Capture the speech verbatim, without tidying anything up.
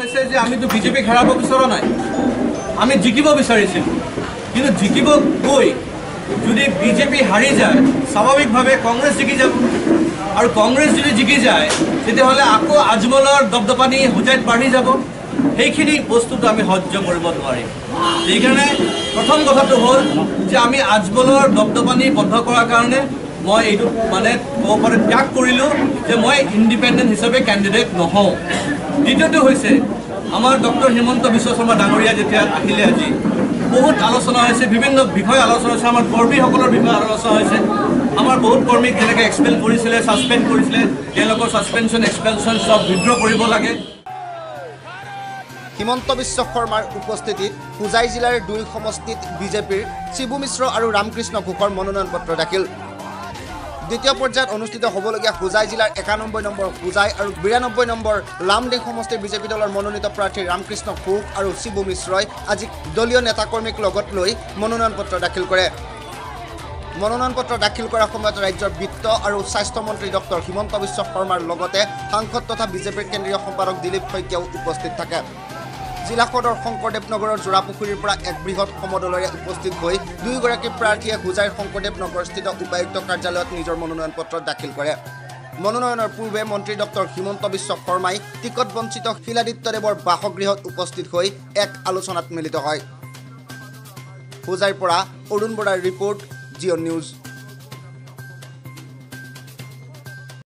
কৈছে যে আমিতো বিজেপিক হেৰাব বিচৰা নাই, আমি জিকিব বিচাৰিছিলোঁ। কিন্তু জিকিব গৈ যদি বিজেপি হাৰি যায় স্বাভাৱিকভাৱে কংগ্ৰেছ জিকি যাব, আৰু কংগ্ৰেছ যদি জিকি যায় তেতিয়াহ'লে আকৌ আজমলৰ দপদপানি হোজাইত বাঢ়ি যাব। সেইখিনি বস্তুটো আমি সহ্য কৰিব নোৱাৰিম। সেইকাৰণে প্ৰথম কথাটো হ'ল যে আমি আজমলৰ দপদপানি বন্ধ কৰাৰ কাৰণে মই এইটো মানে ক'ব পাৰে ত্যাগ কৰিলোঁ যে মই ইণ্ডিপেণ্ডেণ্ট হিচাপে কেণ্ডিডেট নহওঁ। দ্বিতীয়টো হৈছে আমাৰ ডক্টৰ হিমন্ত বিশ্ব শৰ্মা ডাঙৰীয়া যেতিয়া আহিলে আজি বহুত আলোচনা হৈছে, বিভিন্ন বিষয় আলোচনা হৈছে, আমাৰ কৰ্মীসকলৰ বিষয়ে আলোচনা হৈছে। আমাৰ বহুত কৰ্মীক যেনেকৈ এক্সপেল কৰিছিলে, ছাছপেণ্ড কৰিছিলে, তেওঁলোকৰ ছাছপেনশ্যন এক্সপেলশ্যন চব বিদ্ৰোহ কৰিব লাগে। হিমন্ত বিশ্ব শৰ্মাৰ উপস্থিতিত হোজাই জিলাৰ দুই সমষ্টিত বিজেপিৰ শিবু মিশ্ৰ আৰু ৰামকৃষ্ণ ঘোষৰ মনোনয়ন পত্ৰ দাখিল। দ্বিতীয় পৰ্যায়ত অনুষ্ঠিত হ'বলগীয়া হোজাই জিলাৰ একানব্বৈ নম্বৰ হোজাই আৰু বিৰানব্বৈ নম্বৰ লামডিং সমষ্টিৰ বিজেপি দলৰ মনোনীত প্ৰাৰ্থী ৰামকৃষ্ণ ঘোষ আৰু শিবু মিশ্ৰই আজি দলীয় নেতাকৰ্মীক লগত লৈ মনোনয়ন পত্ৰ দাখিল কৰে। মনোনয়ন পত্ৰ দাখিল কৰাৰ সময়ত ৰাজ্যৰ বিত্ত আৰু স্বাস্থ্য মন্ত্ৰী ডক্টৰ হিমন্ত বিশ্ব শৰ্মাৰ লগতে সাংসদ তথা বিজেপিৰ কেন্দ্ৰীয় সম্পাদক দিলীপ শইকীয়াও উপস্থিত থাকে। জিলা সদৰ শংকৰদেৱ নগৰৰ জোৰাপুখুৰীৰ পৰা এক বৃহৎ সমদলেৰে উপস্থিত হৈ দুয়োগৰাকী প্ৰাৰ্থীয়ে হোজাইৰ শংকৰদেৱ নগৰস্থিত উপায়ুক্ত কাৰ্যালয়ত নিজৰ মনোনয়ন পত্ৰ দাখিল কৰে। মনোনয়নৰ পূৰ্বে মন্ত্ৰী ডক্টৰ হিমন্ত বিশ্ব শৰ্মাই টিকট বঞ্চিত শিলাদিত্যদেৱৰ বাসগৃহত উপস্থিত হৈ এক আলোচনাত মিলিত হয়। হোজাইৰ পৰা অৰুণ বৰাৰ ৰিপৰ্ট, জিঅ' নিউজ।